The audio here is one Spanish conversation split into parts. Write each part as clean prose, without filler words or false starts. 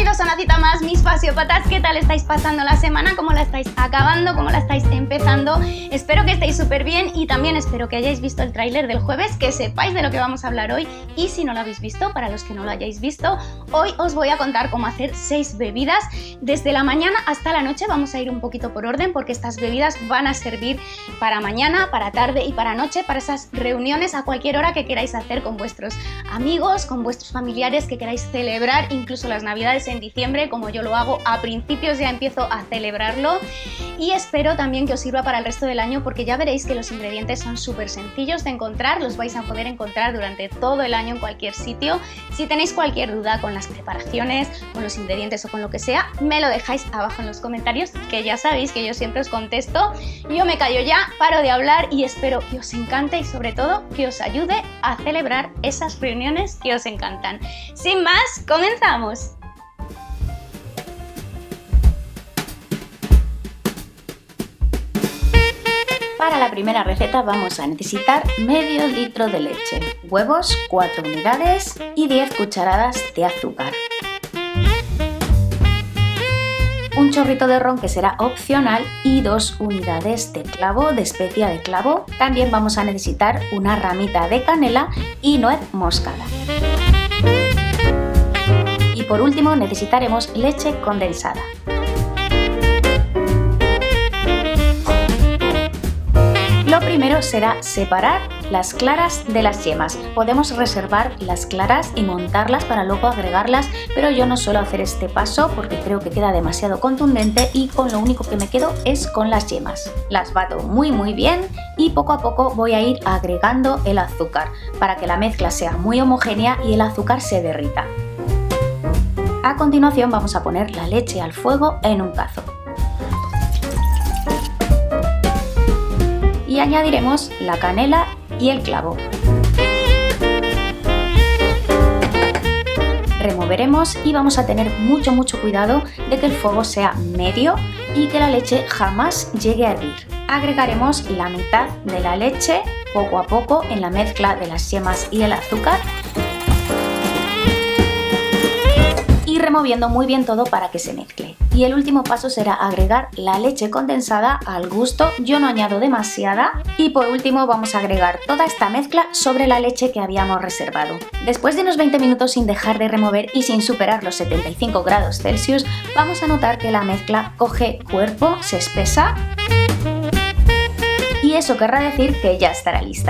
Bienvenidos a una cita más, mis fasiópatas. ¿Qué tal estáis pasando la semana? ¿Cómo la estáis acabando? ¿Cómo la estáis empezando? Espero que estéis súper bien y también espero que hayáis visto el tráiler del jueves, que sepáis de lo que vamos a hablar hoy. Y si no lo habéis visto, para los que no lo hayáis visto, hoy os voy a contar cómo hacer 6 bebidas desde la mañana hasta la noche. Vamos a ir un poquito por orden porque estas bebidas van a servir para mañana, para tarde y para noche, para esas reuniones a cualquier hora que queráis hacer con vuestros amigos, con vuestros familiares, que queráis celebrar, incluso las navidades en diciembre, como yo lo hago a principios, ya empiezo a celebrarlo. Y espero también que os sirva para el resto del año, porque ya veréis que los ingredientes son súper sencillos de encontrar, los vais a poder encontrar durante todo el año en cualquier sitio. Si tenéis cualquier duda con las preparaciones, con los ingredientes o con lo que sea, me lo dejáis abajo en los comentarios, que ya sabéis que yo siempre os contesto. Yo me callo ya, paro de hablar y espero que os encante y sobre todo que os ayude a celebrar esas reuniones que os encantan. Sin más, comenzamos. Para la primera receta vamos a necesitar medio litro de leche, huevos 4 unidades y 10 cucharadas de azúcar. Un chorrito de ron que será opcional y 2 unidades de clavo, de especia de clavo. También vamos a necesitar una ramita de canela y nuez moscada. Y por último necesitaremos leche condensada. Lo primero será separar las claras de las yemas. Podemos reservar las claras y montarlas para luego agregarlas, pero yo no suelo hacer este paso porque creo que queda demasiado contundente y con lo único que me quedo es con las yemas. Las bato muy bien y poco a poco voy a ir agregando el azúcar para que la mezcla sea muy homogénea y el azúcar se derrita. A continuación vamos a poner la leche al fuego en un cazo. Y añadiremos la canela y el clavo. Removeremos y vamos a tener mucho cuidado de que el fuego sea medio y que la leche jamás llegue a hervir. Agregaremos la mitad de la leche poco a poco en la mezcla de las yemas y el azúcar y removiendo muy bien todo para que se mezcle. Y el último paso será agregar la leche condensada al gusto, yo no añado demasiada. Y por último vamos a agregar toda esta mezcla sobre la leche que habíamos reservado. Después de unos 20 minutos sin dejar de remover y sin superar los 75 grados Celsius, vamos a notar que la mezcla coge cuerpo, se espesa y eso querrá decir que ya estará lista.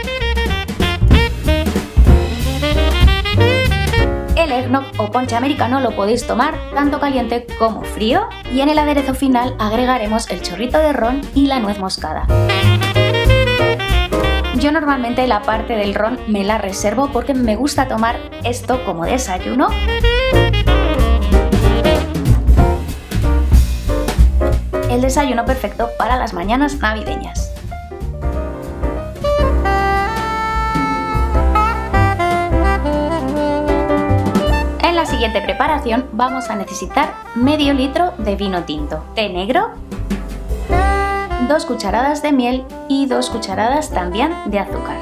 El eggnog o ponche americano lo podéis tomar tanto caliente como frío y en el aderezo final agregaremos el chorrito de ron y la nuez moscada. Yo normalmente la parte del ron me la reservo porque me gusta tomar esto como desayuno. El desayuno perfecto para las mañanas navideñas. En la siguiente preparación vamos a necesitar medio litro de vino tinto, té negro, 2 cucharadas de miel y 2 cucharadas también de azúcar.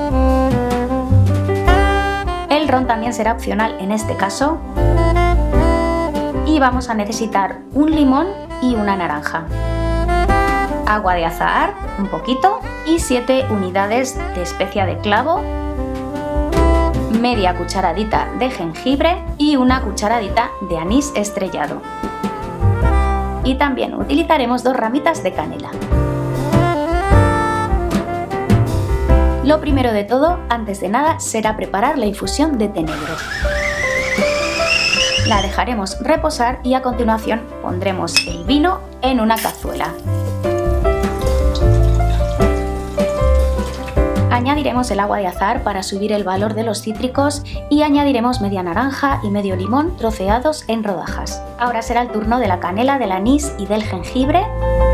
El ron también será opcional en este caso. Y vamos a necesitar un limón y una naranja. Agua de azahar, un poquito, y 7 unidades de especia de clavo, media cucharadita de jengibre y una cucharadita de anís estrellado. Y también utilizaremos 2 ramitas de canela. Lo primero de todo, antes de nada, será preparar la infusión de té negro. La dejaremos reposar y a continuación pondremos el vino en una cazuela. Añadiremos el agua de azahar para subir el valor de los cítricos y añadiremos media naranja y medio limón troceados en rodajas. Ahora será el turno de la canela, del anís y del jengibre.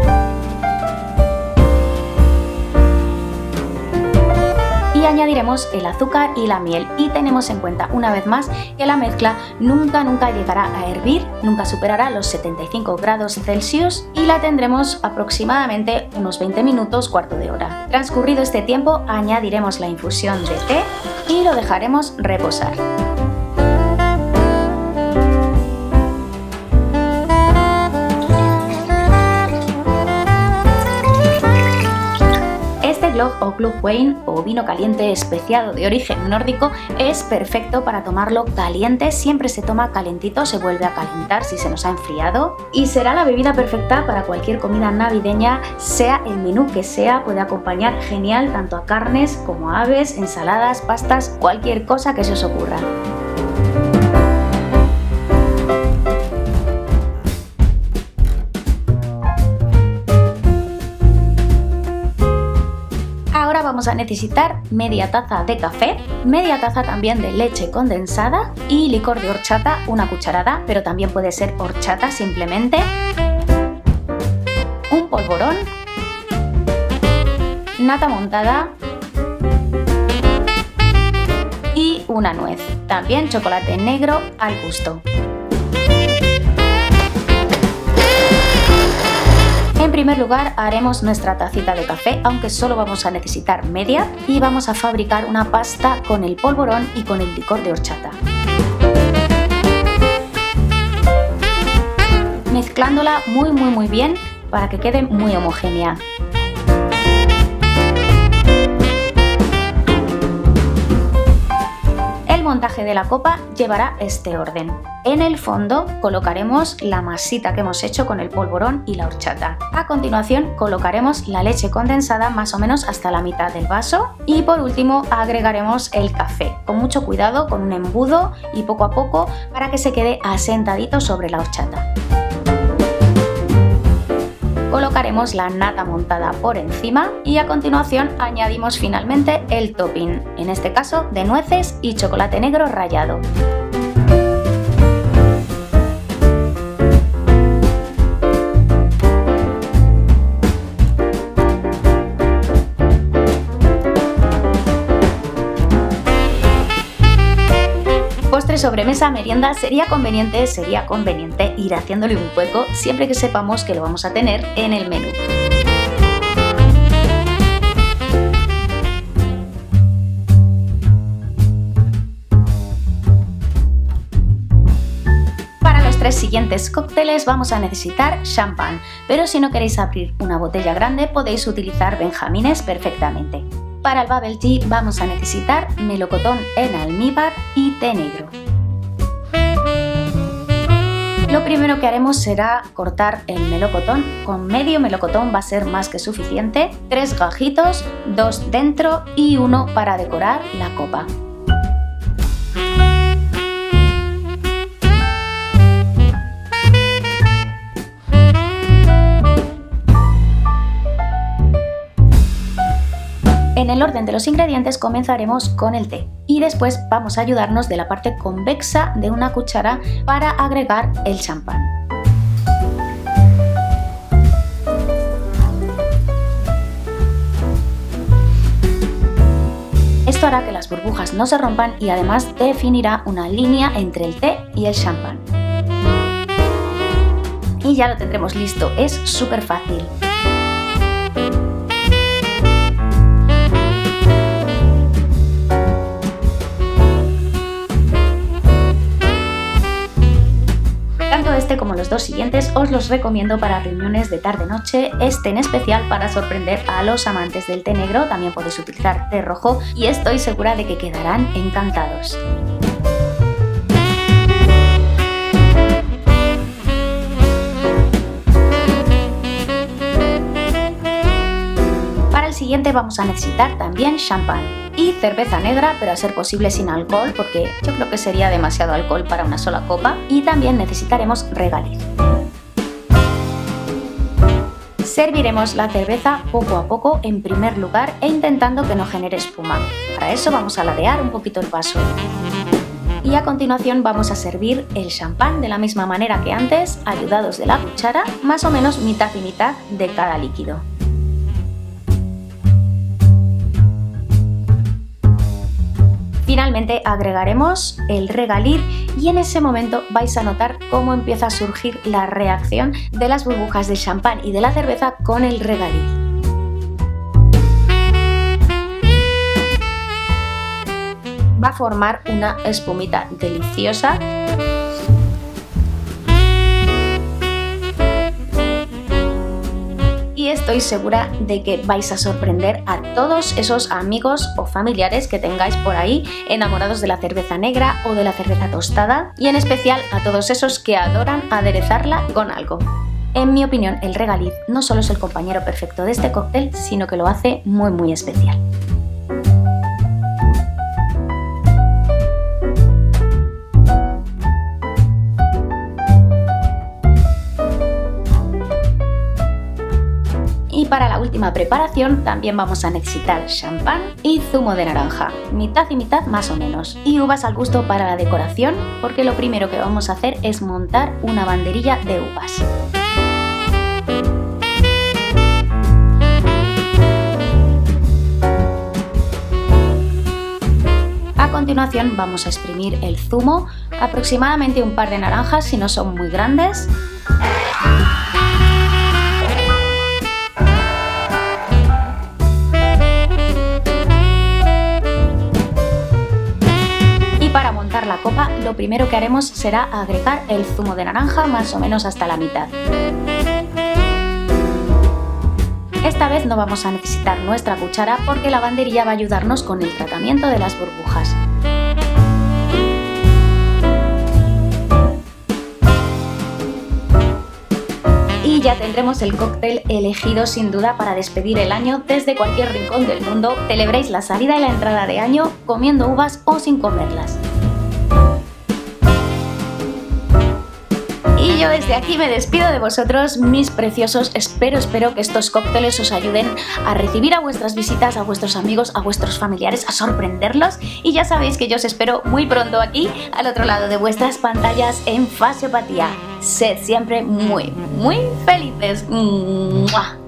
Y añadiremos el azúcar y la miel y tenemos en cuenta una vez más que la mezcla nunca llegará a hervir, nunca superará los 75 grados Celsius y la tendremos aproximadamente unos 20 minutos, cuarto de hora. Transcurrido este tiempo añadiremos la infusión de té y lo dejaremos reposar. Glögg o Glühwein o vino caliente especiado de origen nórdico es perfecto para tomarlo caliente, siempre se toma calentito, se vuelve a calentar si se nos ha enfriado y será la bebida perfecta para cualquier comida navideña, sea el menú que sea, puede acompañar genial tanto a carnes como a aves, ensaladas, pastas, cualquier cosa que se os ocurra. Ahora vamos a necesitar media taza de café, media taza también de leche condensada y licor de horchata, una cucharada, pero también puede ser horchata simplemente, un polvorón, nata montada y una nuez, también chocolate negro al gusto. En primer lugar haremos nuestra tacita de café, aunque solo vamos a necesitar media, y vamos a fabricar una pasta con el polvorón y con el licor de horchata. Mezclándola muy bien para que quede muy homogénea. El montaje de la copa llevará este orden. En el fondo colocaremos la masita que hemos hecho con el polvorón y la horchata. A continuación colocaremos la leche condensada más o menos hasta la mitad del vaso y por último agregaremos el café, con mucho cuidado, con un embudo y poco a poco para que se quede asentadito sobre la horchata. Colocaremos la nata montada por encima y a continuación añadimos finalmente el topping, en este caso de nueces y chocolate negro rallado. Postre, sobremesa, merienda, sería conveniente ir haciéndole un hueco siempre que sepamos que lo vamos a tener en el menú. Para los 3 siguientes cócteles vamos a necesitar champán, pero si no queréis abrir una botella grande podéis utilizar benjamines perfectamente. Para el bubble tea vamos a necesitar melocotón en almíbar y té negro. Lo primero que haremos será cortar el melocotón. Con medio melocotón va a ser más que suficiente. 3 gajitos, 2 dentro y 1 para decorar la copa. En el orden de los ingredientes comenzaremos con el té y después vamos a ayudarnos de la parte convexa de una cuchara para agregar el champán. Esto hará que las burbujas no se rompan y además definirá una línea entre el té y el champán. Y ya lo tendremos listo, es súper fácil. Tanto este como los 2 siguientes os los recomiendo para reuniones de tarde-noche, este en especial para sorprender a los amantes del té negro, también podéis utilizar té rojo y estoy segura de que quedarán encantados. Para el siguiente vamos a necesitar también champán y cerveza negra, pero a ser posible sin alcohol porque yo creo que sería demasiado alcohol para una sola copa, y también necesitaremos regaliz. Serviremos la cerveza poco a poco en primer lugar e intentando que no genere espuma. Para eso vamos a ladear un poquito el vaso. Y a continuación vamos a servir el champán de la misma manera que antes, ayudados de la cuchara, más o menos mitad y mitad de cada líquido. Finalmente agregaremos el regaliz y en ese momento vais a notar cómo empieza a surgir la reacción de las burbujas del champán y de la cerveza con el regaliz. Va a formar una espumita deliciosa. Y estoy estoy segura de que vais a sorprender a todos esos amigos o familiares que tengáis por ahí enamorados de la cerveza negra o de la cerveza tostada, y en especial a todos esos que adoran aderezarla con algo. En mi opinión, el regaliz no solo es el compañero perfecto de este cóctel, sino que lo hace muy especial. Y para la última preparación también vamos a necesitar champán y zumo de naranja, mitad y mitad más o menos, y uvas al gusto para la decoración, porque lo primero que vamos a hacer es montar una banderilla de uvas. A continuación vamos a exprimir el zumo, aproximadamente un par de naranjas si no son muy grandes. Y para montar la copa, lo primero que haremos será agregar el zumo de naranja más o menos hasta la mitad. Esta vez no vamos a necesitar nuestra cuchara porque la banderilla va a ayudarnos con el tratamiento de las burbujas. Y ya tendremos el cóctel elegido sin duda para despedir el año desde cualquier rincón del mundo. Celebréis la salida y la entrada de año comiendo uvas o sin comerlas. Y yo desde aquí me despido de vosotros, mis preciosos. Espero que estos cócteles os ayuden a recibir a vuestras visitas, a vuestros amigos, a vuestros familiares, a sorprenderlos. Y ya sabéis que yo os espero muy pronto aquí, al otro lado de vuestras pantallas en Fasiopatía. Sed siempre muy felices. ¡Mua!